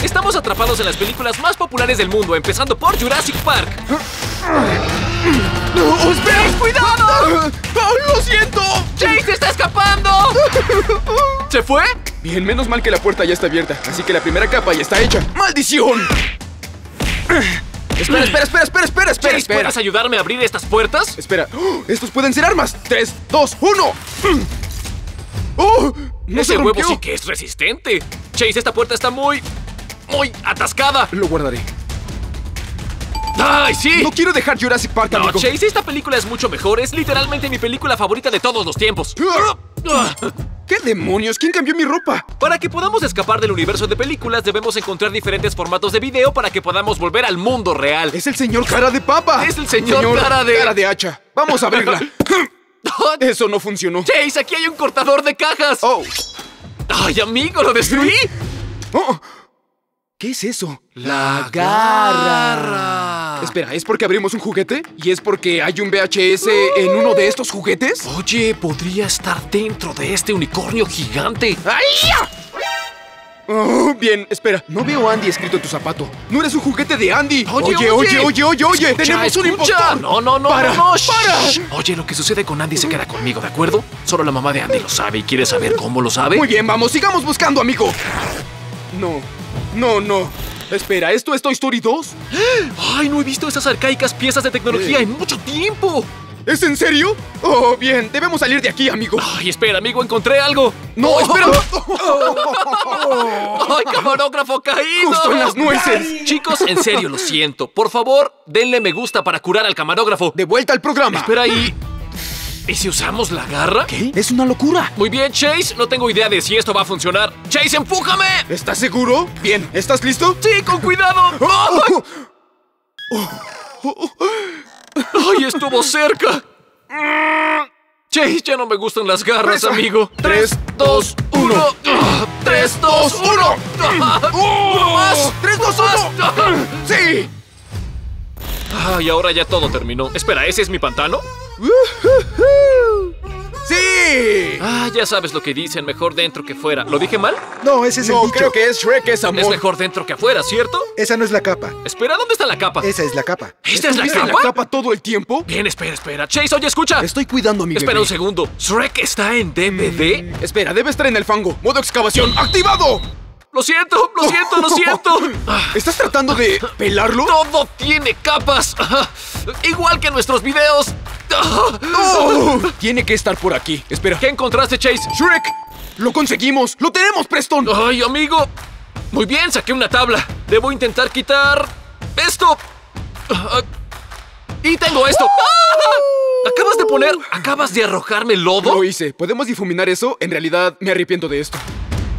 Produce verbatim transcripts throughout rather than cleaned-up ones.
Estamos atrapados en las películas más populares del mundo, empezando por Jurassic Park. ¡No, espera! ¡Cuidado! ¡Lo siento! ¡Chase está escapando! ¿Se fue? Bien, menos mal que la puerta ya está abierta, así que la primera capa ya está hecha. ¡Maldición! Espera, espera, espera, espera, espera, espera, Chase, espera. ¿puedes ayudarme a abrir estas puertas? Espera, ¡oh! Estos pueden ser armas. Tres, dos, uno. ¡Oh! No Ese se huevo rompió. sí que es resistente. Chase, esta puerta está muy... muy atascada. Lo guardaré. ¡Ay, sí! No quiero dejar Jurassic Park, No, amigo. Chase, esta película es mucho mejor. Es literalmente mi película favorita de todos los tiempos. ¿Qué demonios? ¿Quién cambió mi ropa? Para que podamos escapar del universo de películas, debemos encontrar diferentes formatos de video para que podamos volver al mundo real. Es el señor cara de papa. Es el señor cara de- cara de hacha. Vamos a abrirla. Eso no funcionó. Chase, aquí hay un cortador de cajas. Oh. ¡Ay, amigo, lo destruí! Oh. ¿Qué es eso? La garra. Espera, ¿es porque abrimos un juguete? ¿Y es porque hay un V H S en uno de estos juguetes? Oye, podría estar dentro de este unicornio gigante. ¡Ay! Oh, bien, espera. No veo a Andy escrito en tu zapato. No eres un juguete de Andy. Oye, oye, oye. oye, oye, oye, oye. Escucha, Tenemos un escucha. impostor. No, no, no, Para, no, no. Shh. para. Oye, lo que sucede con Andy se queda conmigo, ¿de acuerdo? Solo la mamá de Andy lo sabe y quiere saber cómo lo sabe. Muy bien, vamos, sigamos buscando, amigo. No, no, no. Espera, ¿esto es Toy Story dos? Ay, no he visto esas arcaicas piezas de tecnología Eh. en mucho tiempo. ¿Es en serio? Oh, bien, debemos salir de aquí, amigo. Ay, espera, amigo, encontré algo. No, espera. ¡Ay, camarógrafo caído! Justo en las nueces. Chicos, en serio, lo siento. Por favor, denle me gusta para curar al camarógrafo. De vuelta al programa. Espera ahí. ¿Y si usamos la garra? ¿Qué? Es una locura. Muy bien, Chase. No tengo idea de si esto va a funcionar. ¡Chase, empújame! ¿Estás seguro? Bien, ¿estás listo? ¡Sí, con cuidado! ¡Ay! ¡Ay, estuvo cerca! Chase, ya no me gustan las garras, Presa. amigo. Tres, dos, uno. ¡Tres, dos, uno! ¡Uno más! ¡Tres, dos, uno! ¡Sí! Ay, ahora ya todo terminó. Espera, ¿ese es mi pantano? ¡Sí! Ah, ya sabes lo que dicen, mejor dentro que fuera. ¿Lo dije mal? No, ese es el No, dicho. creo que es Shrek, es amor. Es mejor dentro que afuera, ¿cierto? Esa no es la capa. Espera, ¿dónde está la capa? Esa es la capa. ¿Esta es la ¿Estuviste en capa? la capa todo el tiempo? Bien, espera, espera. Chase, oye, escucha. Estoy cuidando a mi Espera bebé. un segundo. ¿Shrek está en D V D? Espera, debe estar en el fango. Modo excavación activado. Lo siento, lo siento, lo siento. Ah, ¿Estás tratando de pelarlo? Todo tiene capas. Ah, igual que nuestros videos. Ah, ¡Oh! Tiene que estar por aquí. Espera. ¿Qué encontraste, Chase? ¡Shrek! ¡Lo conseguimos! ¡Lo tenemos, Preston! Ay, amigo. Muy bien, saqué una tabla. Debo intentar quitar esto. Ah, y tengo esto. ¡Ah! ¿Acabas de poner, acabas de arrojarme lodo? Lo hice. ¿Podemos difuminar eso? En realidad, me arrepiento de esto.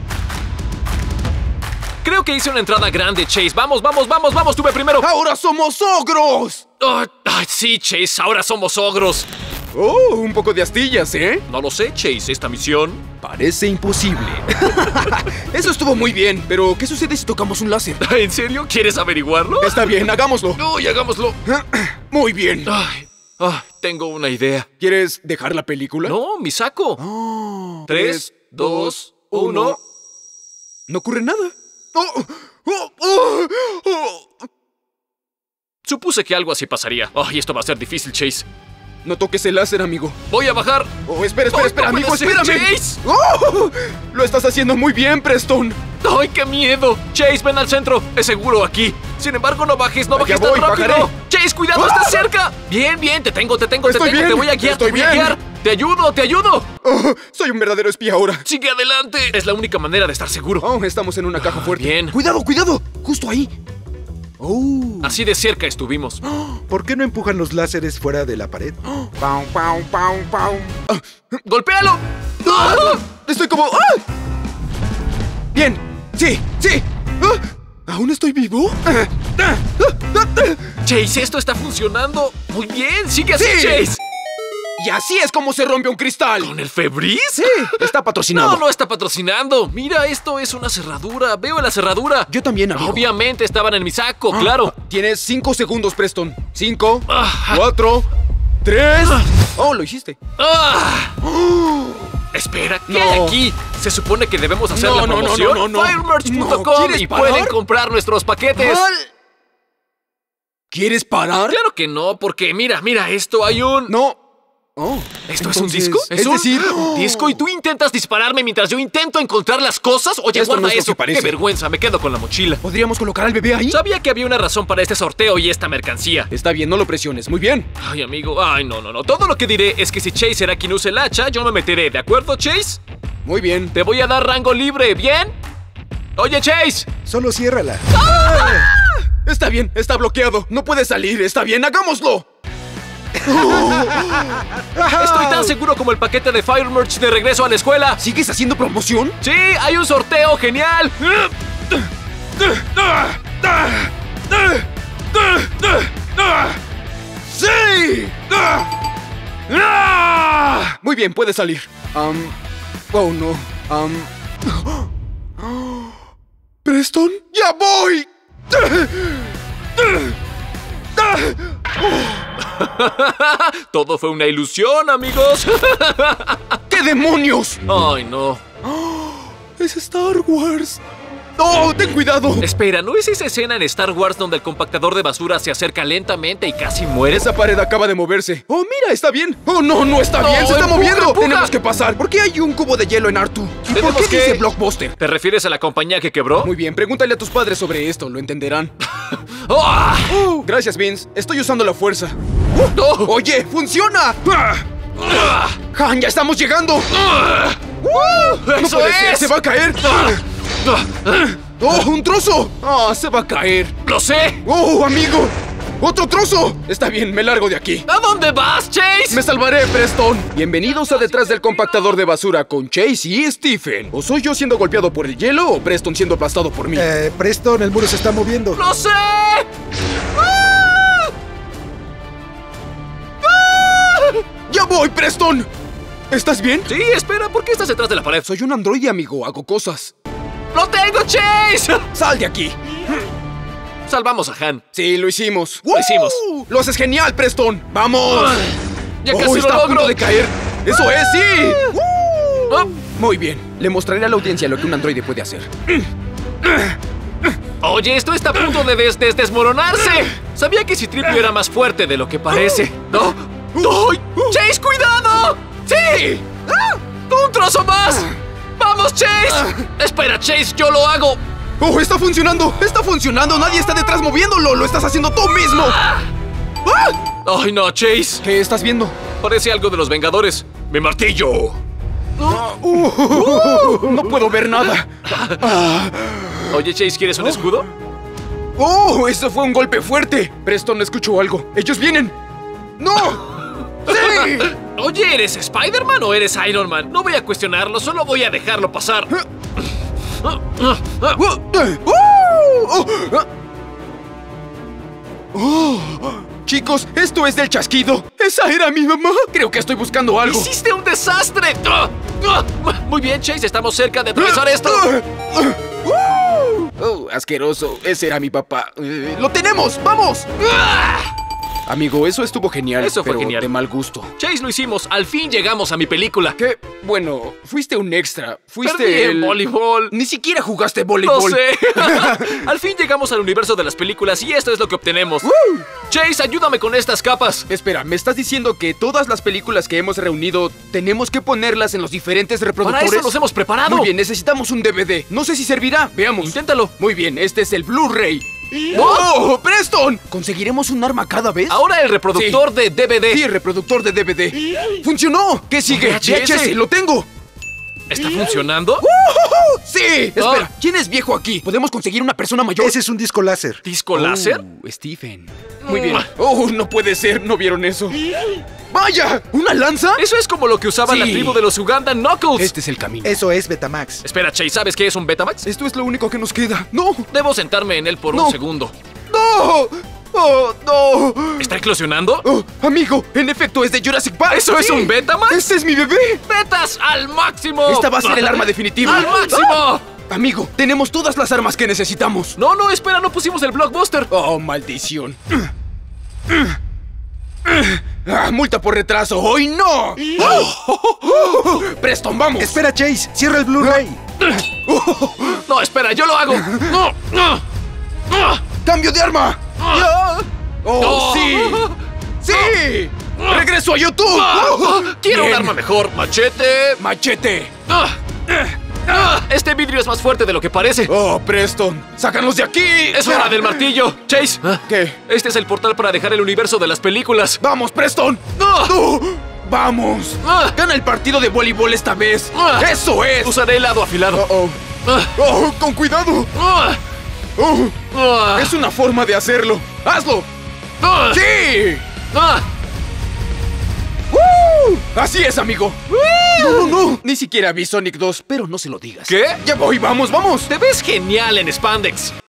Creo que hice una entrada grande, Chase. Vamos, vamos, vamos, vamos. Tuve primero. ¡Ahora somos ogros! Ah, ay, sí, Chase. Ahora somos ogros. Oh, un poco de astillas, ¿eh? No lo sé, Chase. Esta misión. Parece imposible. Eso estuvo muy bien, pero ¿qué sucede si tocamos un láser? ¿En serio? ¿Quieres averiguarlo? Está bien, hagámoslo. No, y hagámoslo. Muy bien. Ay, ay, tengo una idea. ¿Quieres dejar la película? No, mi saco. Oh, Tres, dos, uno. No ocurre nada. Oh, oh, oh, oh. Supuse que algo así pasaría. Ay, esto va a ser difícil, Chase. No toques el láser, amigo. Voy a bajar. Oh, espera, espera, Ay, espera, no amigo, puede ser, espérame. Chase. Oh, lo estás haciendo muy bien, Preston. ¡Ay, qué miedo! Chase, ven al centro. Es seguro aquí. Sin embargo, no bajes, no Allá bajes tan voy, rápido. bajaré. Chase, cuidado, ¡Ah! estás cerca. Bien, bien, te tengo, te tengo, Estoy te tengo. bien, Te voy a guiar, estoy te voy a bien. guiar. Te ayudo, te ayudo. Oh, soy un verdadero espía ahora. Sigue adelante. Es la única manera de estar seguro. Oh, estamos en una caja fuerte. bien. Cuidado, cuidado. Justo ahí. Oh. Así de cerca estuvimos. ¿Por qué no empujan los láseres fuera de la pared? Pau, pau, pau, pau. Ah, ¡Golpéalo! ah, estoy como... ¡Ah! Bien. Sí, sí. Ah, ¿aún estoy vivo? Ah, ah, ah, ah. Chase, esto está funcionando. Muy bien, sigue así, Sí. Chase. Y así es como se rompe un cristal. ¿Con el Febreze? Sí, está patrocinado. No, no está patrocinando. Mira, esto es una cerradura. Veo la cerradura. Yo también, amigo. Obviamente estaban en mi saco, claro. Tienes cinco segundos, Preston. Cinco, Ah. cuatro, tres. Oh, lo hiciste. Ah. Espera, ¿qué No. hay aquí? Se supone que debemos hacer No, la no, no, promoción. no, no, no. Firemerch punto No, com ¿quieres y parar? pueden comprar nuestros paquetes. ¿Cuál? ¿Quieres parar? Claro que no, porque mira, mira esto, hay un... No. Oh, ¿Esto es un entonces, disco? Es un decir, disco y tú intentas dispararme mientras yo intento encontrar las cosas. Oye, Esto guarda no es lo eso. que parece. Qué vergüenza, me quedo con la mochila. ¿podríamos colocar al bebé ahí? Sabía que había una razón para este sorteo y esta mercancía. Está bien, no lo presiones. Muy bien. Ay, amigo, ay, no, no, no. Todo lo que diré es que si Chase será quien use el hacha, yo me meteré, ¿de acuerdo, Chase? Muy bien. Te voy a dar rango libre, ¿bien? Oye, Chase. Solo ciérrala. Está bien, está bloqueado. No puede salir. Está bien, hagámoslo. Estoy tan seguro como el paquete de Firemerch de regreso a la escuela. ¿Sigues haciendo promoción? Sí, hay un sorteo genial. ¡Sí! Muy bien, puede salir. Am, oh, no. Am, ¿Preston? ¡Ya voy! Todo fue una ilusión, amigos. ¿Qué demonios? Ay, no. Es Star Wars. ¡Oh, ten cuidado! Espera, ¿no es esa escena en Star Wars donde el compactador de basura se acerca lentamente y casi muere? Esa pared acaba de moverse. ¡Oh, mira, está bien! ¡Oh, no, no está No, bien! ¡Se está empuja, moviendo! empuja. ¡Tenemos que pasar! ¿Por qué hay un cubo de hielo en Artu? ¿Y por Tenemos qué que- dice Blockbuster? ¿Te refieres a la compañía que quebró? Muy bien, pregúntale a tus padres sobre esto, lo entenderán. ¡Ah! Uh, gracias, Vince. Estoy usando la fuerza. ¡No! ¡Oye, funciona! ¡Ah! ¡Han, ya estamos llegando! ¡Ah! ¡No ¡Eso puede ser! es! ¡Se va a caer! ¡Ah! ¡Oh, un trozo! ¡Ah, se va a caer! ¡Lo sé! ¡Oh, amigo! ¡Otro trozo! Está bien, me largo de aquí. ¿A dónde vas, Chase? ¡Me salvaré, Preston! Bienvenidos a Detrás del Compactador de Basura con Chase y Stephen. ¿O soy yo siendo golpeado por el hielo o Preston siendo aplastado por mí? Eh, Preston, el muro se está moviendo. ¡Lo sé! ¡Ya voy, Preston! ¿Estás bien? Sí, espera, ¿por qué estás detrás de la pared? Soy un androide, amigo. Hago cosas. ¡Lo tengo, Chase! ¡Sal de aquí! Salvamos a Han. Sí, lo hicimos. Lo hicimos. ¡Woo! ¡Lo haces genial, Preston! ¡Vamos! Ya Oh, casi lo está a punto logro. de caer. ¡Eso es, sí! ¡Woo! Ah. Muy bien. Le mostraré a la audiencia lo que un androide puede hacer. Oye, esto está a punto de des- des- desmoronarse. Sabía que Citripio era más fuerte de lo que parece. ¡No! ¡No! ¡Chase, cuidado! ¡Sí! ¡Un trozo más! ¡Vamos, Chase! Espera, Chase, yo lo hago. ¡Oh, está funcionando! ¡Está funcionando! ¡Nadie está detrás moviéndolo! ¡Lo estás haciendo tú mismo! ¡Ah! ¡Ay, no, Chase! ¿Qué estás viendo? Parece algo de los Vengadores. ¡Mi martillo! Uh, no puedo ver nada. Oye, Chase, ¿quieres un escudo? ¡Oh! ¡Eso fue un golpe fuerte! Preston escuchó algo. ¡Ellos vienen! ¡No! ¡Sí! Oye, ¿eres Spider-Man o eres Iron Man? No voy a cuestionarlo, solo voy a dejarlo pasar. Oh, chicos, esto es del chasquido. ¿Esa era mi mamá? Creo que estoy buscando algo. ¡Hiciste un desastre! Muy bien, Chase, estamos cerca de atravesar esto. Oh, asqueroso. Ese era mi papá. Eh, ¡Lo tenemos! ¡Vamos! Amigo, eso estuvo genial, Eso fue pero genial. de mal gusto. Chase, lo hicimos. Al fin llegamos a mi película. ¿Qué? Bueno, fuiste un extra. Fuiste Perdí en el... voleibol. Ni siquiera jugaste Lo voleibol. sé. Al fin llegamos al universo de las películas y esto es lo que obtenemos. Chase, ayúdame con estas capas. Espera, ¿me estás diciendo que todas las películas que hemos reunido tenemos que ponerlas en los diferentes Para reproductores? eso nos hemos preparado. Muy bien, necesitamos un D V D. No sé si servirá. Veamos. Inténtalo. Muy bien, este es el Blu-ray. ¡Oh, Preston! ¿Conseguiremos un arma cada vez? Ahora el reproductor de D V D. Sí, reproductor de D V D. ¡Funcionó! ¿Qué sigue? V H S. V H S, ¡lo tengo! ¿Está funcionando? ¡Uh! ¡Sí! Espera, Ah. ¿quién es viejo aquí? ¿Podemos conseguir una persona mayor? Ese es un disco láser. ¿Disco láser? Oh, Stephen. Muy bien. Oh, no puede ser, ¿no vieron eso? ¡Vaya! ¿Una lanza? Eso es como lo que usaba Sí. la tribu de los Uganda Knuckles. Este es el camino. Eso es Betamax. Espera, Chase, ¿sabes qué es un Betamax? Esto es lo único que nos queda. ¡No! Debo sentarme en él por No. un segundo. ¡No! ¡Oh, no! ¿Está eclosionando? Oh, amigo, en efecto es de Jurassic Park. ¿Eso es un Betamax? ¡Este es mi bebé! ¡Betas al máximo! Esta va a ser el arma definitiva. ¡Al máximo! Amigo, tenemos todas las armas que necesitamos. No, no, espera, no pusimos el blockbuster. Oh, maldición. Ah, multa por retraso. ¡Hoy no! Preston, vamos. Espera, Chase. Cierra el Blu-ray. No, espera, yo lo hago. No, no, no. ¡Cambio de arma! Ah. ¡Oh, No. sí! ¡Sí! ¡Regreso a YouTube! Ah, quiero un Bien. arma mejor. Machete. ¡Machete! Ah, ah, este vidrio es más fuerte de lo que parece. ¡Oh, Preston! ¡Sácanos de aquí! Es hora del martillo. Chase. ah, ¿Qué? Este es el portal para dejar el universo de las películas. ¡Vamos, Preston! Ah, ¡Tú! ¡Vamos! Ah. ¡Gana el partido de voleibol esta vez! Ah. ¡Eso es! Usaré el lado afilado. ¡Oh, Ah, oh! ¡Oh, con cuidado! ah, ¡Oh! ah, ¡Es una forma de hacerlo! ¡Hazlo! ah, ¡Sí! ah. ¡Uh! ¡Así es, amigo! No, no, no. Ni siquiera vi Sonic dos, pero no se lo digas. ¿Qué? ¡Ya voy! ¡Vamos, vamos! Te ves genial en spandex.